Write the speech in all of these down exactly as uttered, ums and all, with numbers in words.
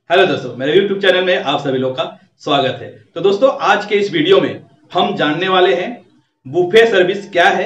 Hello दोस्तों, मेरे YouTube channel में आप सभी लोग का स्वागत है। तो दोस्तों, आज के इस वीडियो में हम जानने वाले हैं बुफे सर्विस क्या है,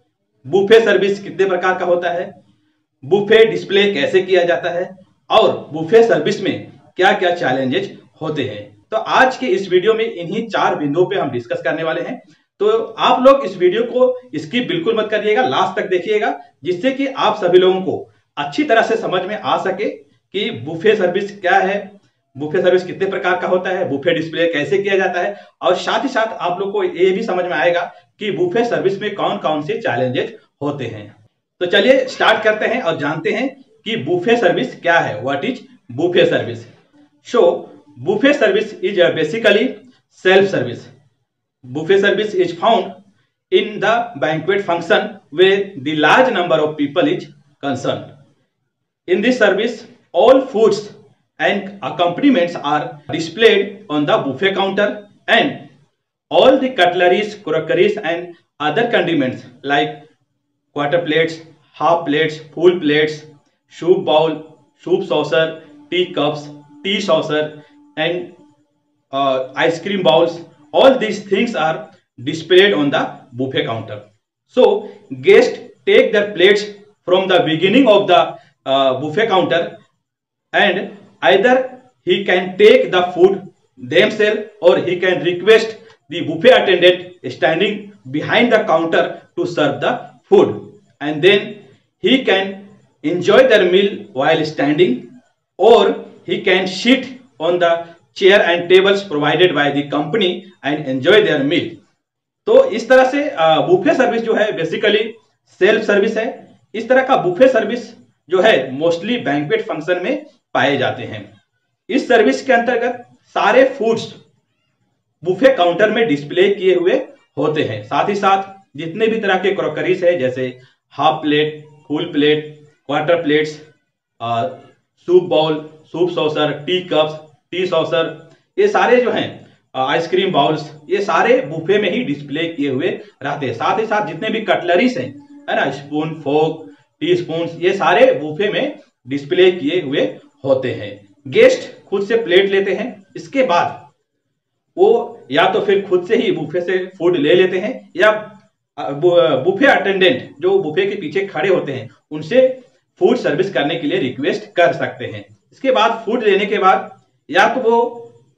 बुफे सर्विस कितने प्रकार का होता है, बुफे डिस्प्ले कैसे किया जाता है और बुफे सर्विस में क्या क्या चैलेंजेस होते हैं। तो आज के इस वीडियो में इन्हीं चार बिंदुओं पे हम डिस्कस करने वाले हैं। तो आप लोग इस वीडियो को स्किप बिल्कुल मत करिएगा, लास्ट तक देखिएगा, जिससे कि आप सभी लोगों को अच्छी तरह से समझ में आ सके कि बुफे सर्विस क्या है, बुफे सर्विस कितने प्रकार का होता है, बुफे डिस्प्ले कैसे किया जाता है, और साथ ही साथ आप लोग को ये भी समझ में आएगा कि बुफे सर्विस में कौन कौन से चैलेंजेस होते हैं। तो चलिए स्टार्ट करते हैं और जानते हैं कि बुफे सर्विस क्या है। What is buffet service? So buffet service is basically self service. Buffet service is found in the banquet function where the large number of people is concerned. In this service, all foods and accompaniments are displayed on the buffet counter, and all the cutleries, crockeries and other condiments like quarter plates, half plates, full plates, soup bowl, soup saucer, tea cups, tea saucer and uh, ice cream bowls, all these things are displayed on the buffet counter. So guests take their plates from the beginning of the uh, buffet counter, and either he can take the food themselves or he can request the buffet attendant standing behind the counter to serve the food, and then he can enjoy their meal while standing, or he can sit on the chair and tables provided by the company and enjoy their meal. तो इस तरह से buffet service जो है basically self service है। इस तरह का बुफे सर्विस जो है मोस्टली बैंक्वेट फंक्शन में पाए जाते हैं। इस सर्विस के अंतर्गत सारे फूड्स बुफे काउंटर में डिस्प्ले किए हुए होते हैं। साथ ही साथ जितने भी तरह के क्रॉकरीज है, जैसे half plate, full plate, quarter plates, soup bowl, soup saucer, tea cups, tea saucer, ये सारे जो हैं आइसक्रीम बाउल्स, ये सारे बुफे में ही डिस्प्ले किए हुए रहते हैं। साथ ही साथ जितने भी कटलरीज हैं, है ना, स्पून, फोर्क, टी स्पून, ये सारे बुफे में डिस्प्ले किए हुए होते हैं। गेस्ट खुद से प्लेट लेते हैं, इसके बाद वो या तो फिर खुद से ही बुफे से फूड ले लेते हैं, या बुफे अटेंडेंट जो बुफे के पीछे खड़े होते हैं उनसे फूड सर्विस करने के लिए रिक्वेस्ट कर सकते हैं। इसके बाद फूड लेने के बाद या तो वो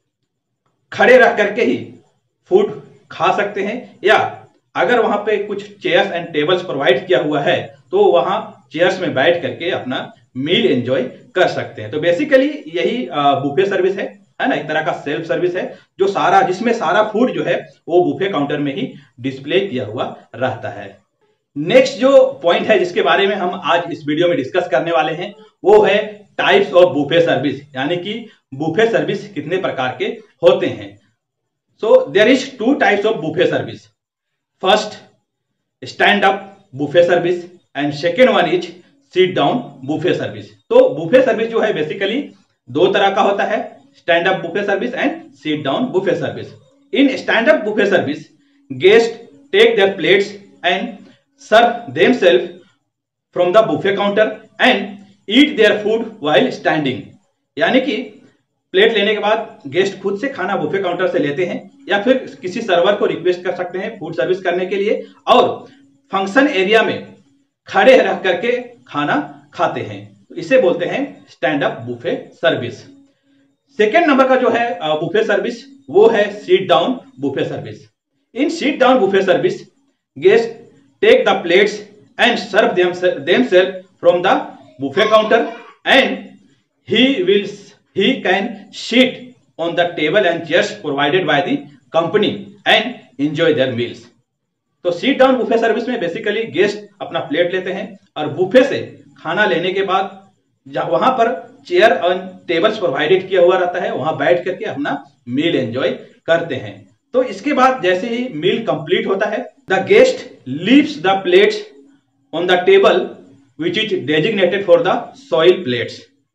खड़े रह करके ही फूड खा सकते हैं, या अगर वहां पे कुछ चेयर्स एंड टेबल्स प्रोवाइड किया हुआ है तो वहां चेयर्स में बैठ करके अपना मील एंजॉय कर सकते हैं। तो बेसिकली यही बुफे सर्विस है है ना, एक तरह का सेल्फ सर्विस है जो सारा जिसमें सारा फूड जो है वो बुफे काउंटर में ही डिस्प्ले किया हुआ रहता है। नेक्स्ट जो पॉइंट है जिसके बारे में हम आज इस वीडियो में डिस्कस करने वाले हैं वो है टाइप्स ऑफ बुफे सर्विस, यानी कि बुफे सर्विस कितने प्रकार के होते हैं। So there is two types of buffet service. First, stand up buffet service, and second one is sit down buffet service. तो बुफे सर्विस जो है बेसिकली दो तरह का होता है, stand up buffet service and sit down buffet service. In stand up buffet service, guest take their plates and serve themselves from the buffet counter and eat their food while standing. यानी कि plate लेने के बाद guest खुद से खाना buffet counter से लेते हैं, या फिर किसी सर्वर को रिक्वेस्ट कर सकते हैं फूड सर्विस करने के लिए, और फंक्शन एरिया में खड़े रह करके खाना खाते हैं। तो इसे बोलते हैं stand up buffet service. Second number का जो है बुफे सर्विस वो है seat down buffet service. In seat down buffet service, guest take the plates and serve themselves from the buffet counter, and he will he can sit on the table and chairs provided by the company and enjoy their meals. तो seat down buffet service में basically guest अपना plate लेते हैं और buffet से खाना लेने के बाद वहां पर चेयर और टेबल्स प्रोवाइडेड किया हुआ रहता है, वहां बैठ करके अपना मील एंजॉय करते हैं। तो इसके बाद जैसे ही मील कंप्लीट होता है, the guest leaves the plates on the table which is designated for the soil plates,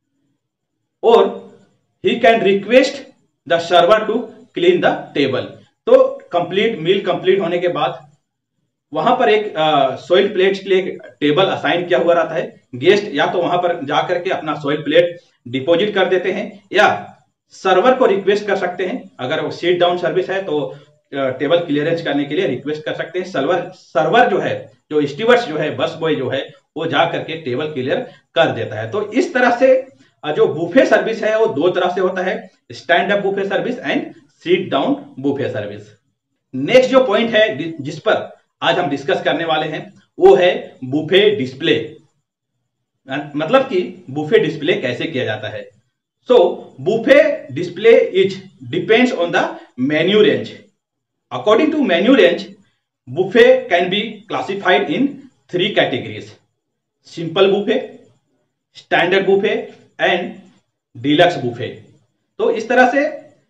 or he can request the server to clean the table. तो कंप्लीट मील कंप्लीट होने के बाद वहां पर एक सोइल प्लेट्स के लिए एक टेबल असाइन किया हुआ रहता है। गेस्ट या तो वहां पर जाकर के अपना सोइल प्लेट डिपॉजिट कर देते हैं, या सर्वर को रिक्वेस्ट कर सकते हैं, अगर वो सीट डाउन सर्विस है तो टेबल क्लियरेंस करने के लिए रिक्वेस्ट कर सकते हैं। सर्वर सर्वर जो है, जो स्टीवर्ड्स जो है, बस बॉय जो है, वो जा करके टेबल क्लियर कर देता है। तो इस तरह से जो बुफे सर्विस है वो दो तरह से होता है, stand up buffet service and seat down buffet service. Next जो पॉइंट है जिस पर आज हम डिस्कस करने वाले हैं वो है बुफे डिस्प्ले, मतलब कि बुफे डिस्प्ले कैसे किया जाता है। So buffet display is depends on the menu range. According to menu range, buffet can be classified in three categories: simple buffet, standard buffet and deluxe buffet. तो इस तरह से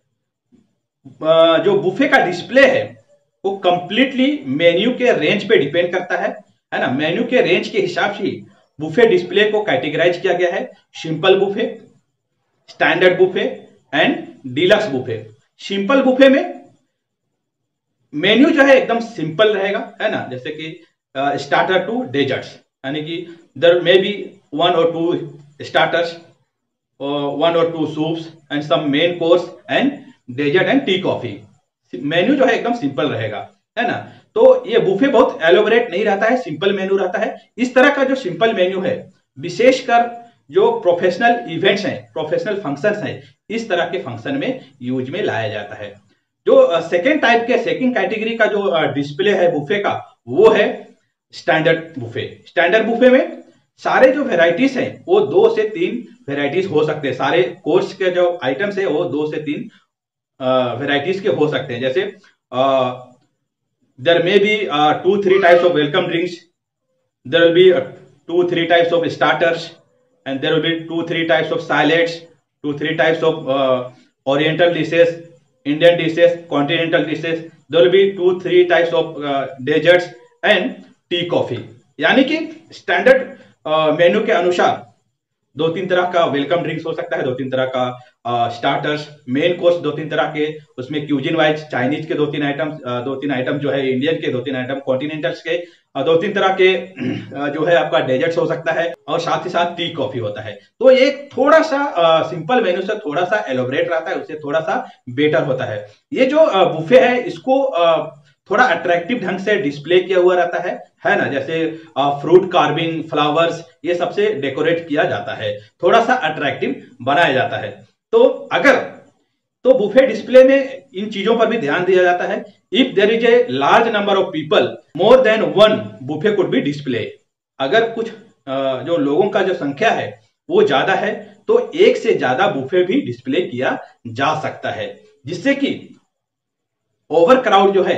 जो बुफे का डिस्प्ले है वो कंप्लीटली मेन्यू के range पे डिपेंड करता है, है ना। मेन्यू के रेंज के हिसाब से बुफे डिस्प्ले को कैटेगराइज किया गया है: simple buffet, standard buffet and deluxe buffet. Simple buffet में मेन्यू जो है एकदम सिंपल रहेगा, है ना, जैसे कि स्टार्टर टू डेजर्ट्स, यानी कि देयर मे बी वन और टू स्टार्टर्स, वन और two soups and some main course and dessert and tea coffee. Menu जो है एकदम सिंपल रहेगा, है ना। तो ये बुफे बहुत एलोबरेट नहीं रहता है, सिंपल मेन्यू रहता है। इस तरह का जो सिंपल मेन्यू है विशेषकर जो प्रोफेशनल इवेंट्स हैं, प्रोफेशनल फंक्शंस हैं, इस तरह के फंक्शन में यूज में लाया जाता है। जो सेकेंड टाइप के सेकेंड कैटेगरी का जो डिस्प्ले है बुफे का, वो है स्टैंडर्ड बुफे। स्टैंडर्ड बुफे में सारे जो वेराइटीज हैं वो दो से तीन वेराइटीज हो सकते हैं। सारे कोर्स के जो आइटम्स है वो दो से तीन वेराइटीज के हो सकते हैं। जैसे there may be two three types of welcome drinks, there will be two three types of starters and there will be two three types of salads, two three types of oriental dishes, Indian dishes, continental dishes, there will be two three types of uh, desserts and tea coffee। यानी कि standard menu uh, के अनुसार दो तीन तरह का welcome drinks हो सकता है, दो तीन तरह का स्टार्टर्स, मेन कोर्स दो तीन तरह के, उसमें क्यूजिन वाइज चाइनीज के दो तीन आइटम, दो तीन आइटम जो है इंडियन के, दो तीन आइटम कॉन्टिनेंटल्स के, दो तीन तरह के जो है आपका डेजर्ट्स हो सकता है, और साथ ही साथ टी कॉफी होता है। तो ये थोड़ा सा सिंपल मेन्यू से थोड़ा सा एलोबरेट रहता है, उससे थोड़ा सा बेटर होता है। ये जो बुफे है इसको आ, थोड़ा अट्रैक्टिव ढंग से डिस्प्ले किया हुआ रहता है, है ना। जैसे फ्रूट कार्विंग, फ्लावर्स, ये सबसे डेकोरेट किया जाता है, थोड़ा सा अट्रैक्टिव बनाया जाता है। तो अगर तो बुफे डिस्प्ले में इन चीजों पर भी ध्यान दिया जाता है। If there is a large number of people, more than one buffet could be display. अगर कुछ जो लोगों का जो संख्या है वो ज्यादा है तो एक से ज्यादा बुफे भी डिस्प्ले किया जा सकता है, जिससे कि ओवर क्राउड जो है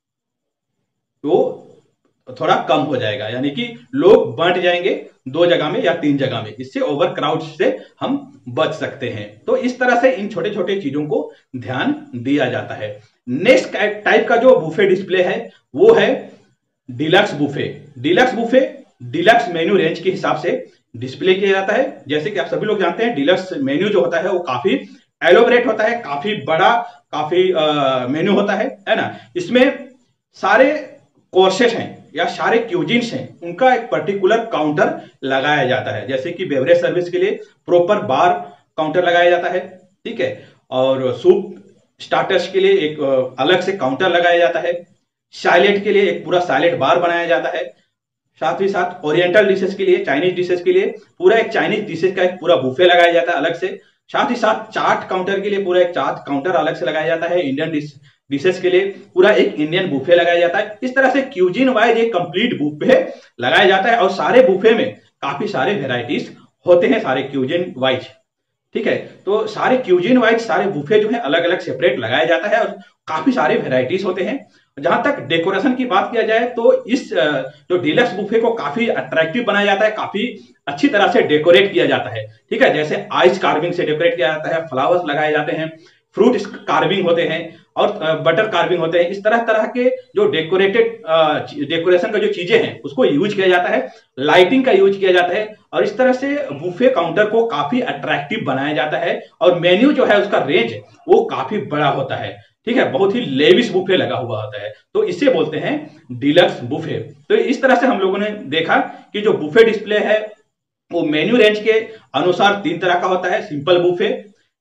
वो थोड़ा कम हो जाएगा, यानी कि लोग बांट जाएंगे दो जगह में या तीन जगह में, इससे ओवर क्राउड से हम बच सकते हैं। तो इस तरह से इन छोटे छोटे चीजों को ध्यान दिया जाता है। नेक्स्ट टाइप का जो बुफे डिस्प्ले है वो है deluxe buffet. Deluxe buffet deluxe menu range के हिसाब से डिस्प्ले किया जाता है। जैसे कि आप सभी लोग जानते हैं डीलक्स मेन्यू जो होता है वो काफी एलोबरेट होता है, काफी बड़ा, काफी मेन्यू होता है, है ना। इसमें सारे कोर्सेस हैं या सारे क्यूजिन्स हैं, उनका एक पर्टिकुलर काउंटर लगाया जाता है। जैसे कि बेवरेज सर्विस के लिए प्रॉपर बार काउंटर लगाया जाता है, ठीक है, और सूप स्टार्टर्स के लिए एक अलग से काउंटर लगाया जाता है, सैलेड के लिए एक पूरा सैलेड बार बनाया जाता है, साथ ही साथ ओरिएंटल डिशेस के लिए, चाइनीज डिशेस के लिए पूरा एक चाइनीज डिशेस का एक पूरा बुफे लगाया जाता है अलग से। साथ ही साथ चाट काउंटर के लिए पूरा एक चाट काउंटर अलग से लगाया जाता है। इंडियन डिश डिशेस के लिए पूरा एक इंडियन बुफे लगाया जाता है। इस तरह से क्यूजिन वाइज एक कंप्लीट बुफे लगाया जाता है, और सारे बुफे में काफी सारे वेराइटीज होते हैं, सारे क्यूजिन वाइज, ठीक है। तो सारे क्यूजिन वाइज सारे बुफे जो है अलग अलग सेपरेट लगाया जाता है, और काफी सारे वेराइटीज होते हैं। जहां तक डेकोरेशन की बात किया जाए तो इस जो डीलक्स बुफे को काफी अट्रैक्टिव बनाया जाता है, काफी अच्छी तरह से डेकोरेट किया जाता है, ठीक है। जैसे आइस कार्विंग से डेकोरेट किया जाता है, फ्लावर्स लगाए जाते हैं, फ्रूट कार्विंग होते हैं, और बटर कार्विंग होते हैं। इस तरह तरह के जो डेकोरेटेड डेकोरेशन का जो चीजें हैं उसको यूज किया जाता है, लाइटिंग का यूज किया जाता है, और इस तरह से बुफे काउंटर को काफी अट्रैक्टिव बनाया जाता है। और मेन्यू जो है उसका रेंज वो काफी बड़ा होता है, ठीक है, बहुत ही लेविश बुफे लगा हुआ होता है, तो इसे बोलते हैं डीलक्स बुफे। तो इस तरह से हम लोगों ने देखा कि जो बुफे डिस्प्ले है वो मेन्यू रेंज के अनुसार तीन तरह का होता है: simple buffet,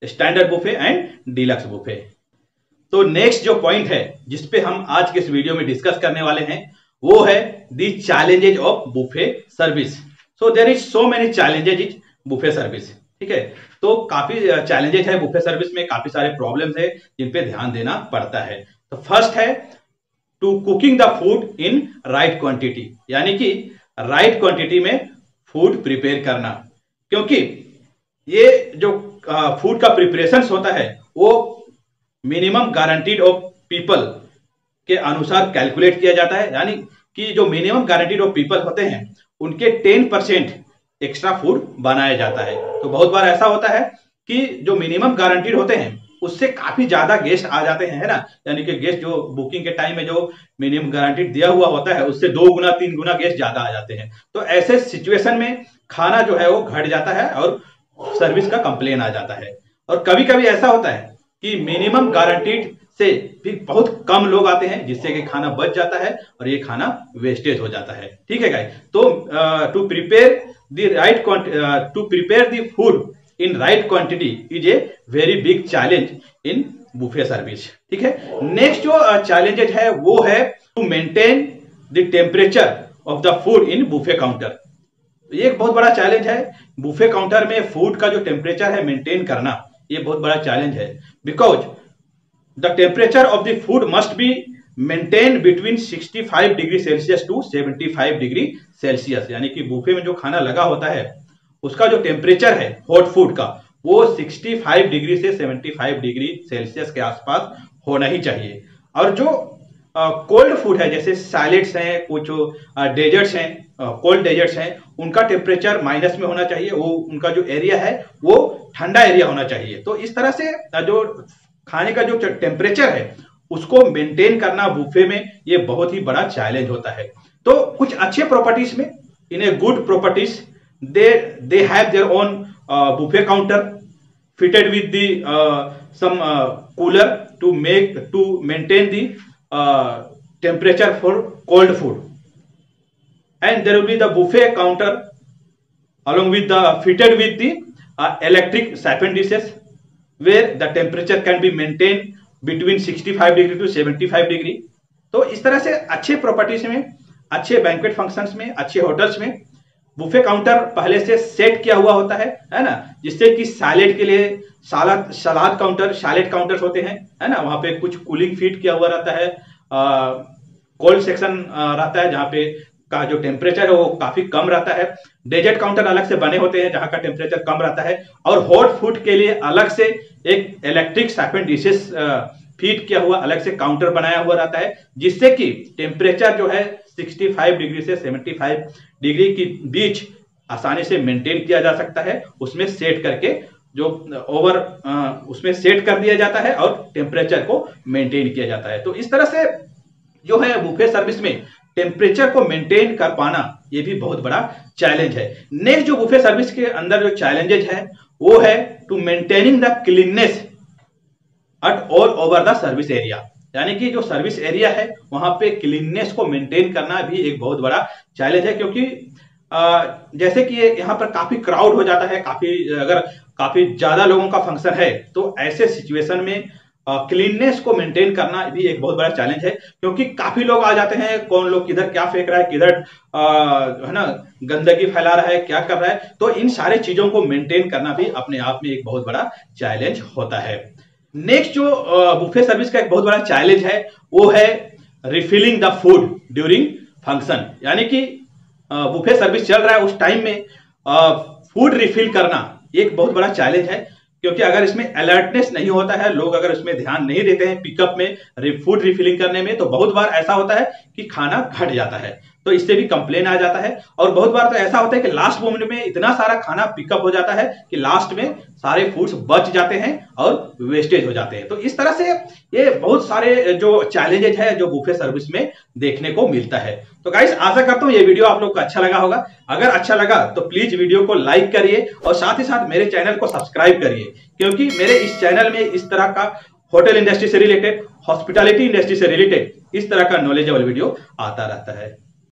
standard buffet and deluxe buffet. तो नेक्स्ट जो पॉइंट है जिसपे हम आज के इस वीडियो में डिस्कस करने वाले हैं वो है the challenges of buffet service. So there is so many challenges is buffet service. ठीक है, तो काफी चैलेंजेज है बुफे सर्विस में, काफी सारे प्रॉब्लम्स है जिन पे ध्यान देना पड़ता है। तो फर्स्ट है to cooking the food in right quantity, यानी कि राइट क्वांटिटी में फूड प्रिपेयर करना, क्योंकि ये जो फूड का प्रिपरेशन होता है वो मिनिमम गारंटीड ऑफ पीपल के अनुसार कैलकुलेट किया जाता है, यानी कि जो मिनिमम गारंटीड ऑफ पीपल होते हैं उनके टेन परसेंट एक्स्ट्रा फूड बनाया जाता है। तो बहुत बार ऐसा होता है कि जो मिनिमम गारंटीड होते हैं उससे काफी ज्यादा गेस्ट आ जाते हैं, है ना, यानी कि गेस्ट जो बुकिंग के टाइम में जो मिनिमम गारंटीड दिया हुआ होता है उससे दो गुना तीन गुना गेस्ट ज्यादा आ जाते हैं। तो ऐसे सिचुएशन में खाना जो है वो घट जाता है और सर्विस का कंप्लेन आ जाता है। और कभी कभी ऐसा होता है कि मिनिमम गारंटीड से भी बहुत कम लोग आते हैं जिससे कि खाना बच जाता है और ये खाना वेस्टेज हो जाता है। ठीक है गाइस, तो to prepare the right to prepare the food in right quantity is a very big challenge in buffet service. ठीक है, नेक्स्ट जो चैलेंजेज uh, है वो है to maintain the temperature of the food in buffet counter. ये एक बहुत बड़ा चैलेंज है, बुफे काउंटर में फूड का जो टेम्परेचर है मेंटेन करना, ये बहुत बड़ा चैलेंज है, because the temperature of the food must be maintain between sixty five degree Celsius to seventy five degree Celsius, यानी कि बुफे में जो खाना लगा होता है उसका जो टेम्परेचर है हॉट फूड का वो सिक्सटी फाइव डिग्री से सेवेंटी फाइव डिग्री सेल्सियस के आसपास होना ही चाहिए। और जो कोल्ड फूड है जैसे सैलेड्स हैं, कुछ डेजर्ट्स हैं, कोल्ड डेजर्ट्स हैं, उनका टेम्परेचर माइनस में होना चाहिए, वो उनका जो एरिया है वो ठंडा एरिया होना चाहिए। तो इस तरह से जो खाने का जो टेम्परेचर है उसको मेंटेन करना बुफे में ये बहुत ही बड़ा चैलेंज होता है। तो कुछ अच्छे प्रॉपर्टीज में, in a good properties, they they have their own uh, buffet counter fitted with the uh, some uh, cooler to make to maintain the uh, temperature for cold food, and there will be the buffet counter along with the fitted with the uh, electric siphon dishes where the temperature can be maintained between sixty-five degree to seventy-five degree। तो इस तरह से अच्छे properties में, अच्छे banquet functions में, अच्छे hotels में बुफे काउंटर पहले से सेट किया हुआ होता है, है ना, जिससे कि सैलेड के लिए salad salad counter, salad counters होते हैं, है ना, वहां पे कुछ कूलिंग फीट किया हुआ रहता है, कोल्ड सेक्शन रहता है जहां पे का जो टेम्परेचर है वो काफी कम रहता है, डेजर्ट काउंटर अलग से बने होते हैं जहां का टेम्परेचर कम रहता है, और हॉट फूड के लिए अलग से एक इलेक्ट्रिक साइफन डिशेस फीट किया हुआ अलग से काउंटर बनाया हुआ रहता है, जिससे कि टेम्परेचर जो है सिक्सटी फाइव डिग्री से सेवेंटी फाइव डिग्री के बीच आसानी से मेंटेन किया जा सकता है। उसमें सेट करके जो ओवर उसमें सेट कर दिया जाता है और टेम्परेचर को मेंटेन किया जाता है। तो इस तरह से जो है बुफे सर्विस में टेम्परेचर को मेंटेन कर पाना ये भी बहुत बड़ा चैलेंज है। नेक्स्ट जो बुफे सर्विस के अंदर जो चैलेंजेस है वो है to maintaining the cleanness at all over the service area, यानी कि जो सर्विस एरिया है वहां पे क्लीननेस को मेंटेन करना भी एक बहुत बड़ा चैलेंज है, क्योंकि आ, जैसे कि यहाँ पर काफी क्राउड हो जाता है, काफी अगर काफी ज्यादा लोगों का फंक्शन है तो ऐसे सिचुएशन में क्लीननेस को मेंटेन करना भी एक बहुत बड़ा चैलेंज है, क्योंकि काफी लोग आ जाते हैं, कौन लोग किधर क्या फेंक रहा है, किधर है ना गंदगी फैला रहा है, क्या कर रहा है, तो इन सारे चीजों को मेंटेन करना भी अपने आप में एक बहुत बड़ा चैलेंज होता है। नेक्स्ट जो बुफे सर्विस का एक बहुत बड़ा चैलेंज है वो है refilling the food during function, यानी कि बुफे सर्विस चल रहा है उस टाइम में फूड रिफिल करना एक बहुत बड़ा चैलेंज है, क्योंकि अगर इसमें अलर्टनेस नहीं होता है, लोग अगर इसमें ध्यान नहीं देते हैं पिकअप में फूड रिफिलिंग करने में, तो बहुत बार ऐसा होता है कि खाना घट जाता है, तो इससे भी कंप्लेन आ जाता है। और बहुत बार तो ऐसा होता है कि लास्ट मोमेंट में इतना सारा खाना पिकअप हो जाता है कि लास्ट में सारे फूड्स बच जाते हैं और वेस्टेज हो जाते हैं। तो इस तरह से ये बहुत सारे जो चैलेंजेस है जो बुफे सर्विस में देखने को मिलता है। तो गाइस आशा करता हूँ ये वीडियो आप लोग को अच्छा लगा होगा। अगर अच्छा लगा तो प्लीज वीडियो को लाइक करिए और साथ ही साथ मेरे चैनल को सब्सक्राइब करिए, क्योंकि मेरे इस चैनल में इस तरह का होटल इंडस्ट्री से रिलेटेड, हॉस्पिटैलिटी इंडस्ट्री से रिलेटेड इस तरह का नॉलेजेबल वीडियो आता रहता है।